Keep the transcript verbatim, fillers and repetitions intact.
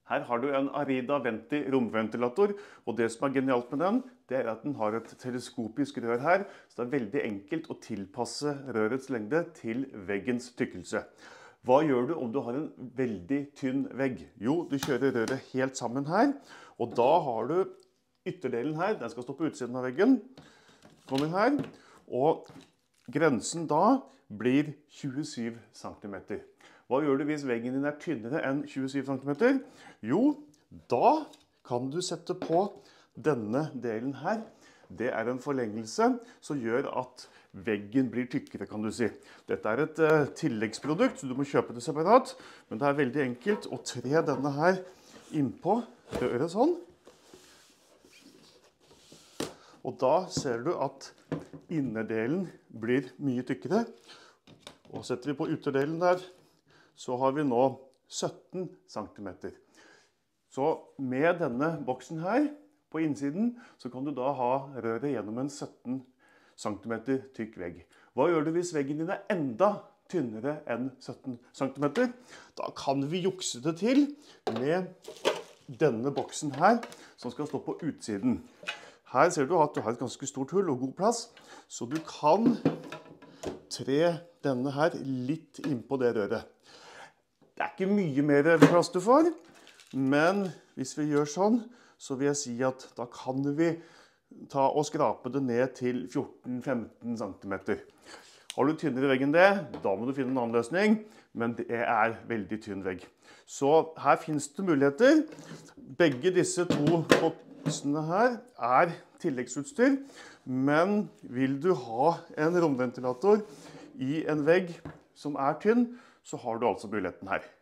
Her har du en Arida Venti romventilator, og det som er genialt med den, det er at den har et teleskopisk rør her, så det er veldig enkelt å tilpasse rørets lengde til veggens tykkelse. Hva gjør du om du har en veldig tynn vegg? Jo, du kjører røret helt sammen her, og da har du ytterdelen her, den skal stå på utsiden av veggen, kommer her, og grensen da blir tjuesyv centimeter. Hva gjør du hvis veggen din er tynnere enn tjuesyv centimeter? Jo, da kan du sette på denne delen her. Det er en forlengelse som gjør at veggen blir tykkere, kan du si. Dette er et uh, tilleggsprodukt, så du må kjøpe det separat, men det er veldig enkelt å tre denne her innpå røret sånn. Og da ser du at innerdelen blir mye tykkere. Og setter vi på ytterdelen der, så har vi nå sytten centimeter. Så med denne boksen her på innsiden, så kan du da ha røret gjennom en sytten centimeter tykk vegg. Hva gjør du hvis veggen din er enda tynnere enn sytten centimeter? Da kan vi jukse det til med denne boksen her, som skal stå på utsiden. Her ser du at du har et ganske stort hull og god plass, så du kan tre denne her litt innpå det røret. Det er ikke mye mer plass du får, men hvis vi gjør sånn, så vil jeg si at da kan vi ta og skrape det ned til fjorten til femten centimeter. Har du tynnere vegg enn det, da må du finne en annen løsning, men det er veldig tynn vegg. Så her finnes det muligheter. Begge disse to boksene her er tilleggsutstyr, men vil du ha en romventilator i en vegg som er tynn, så har du altså muligheten her.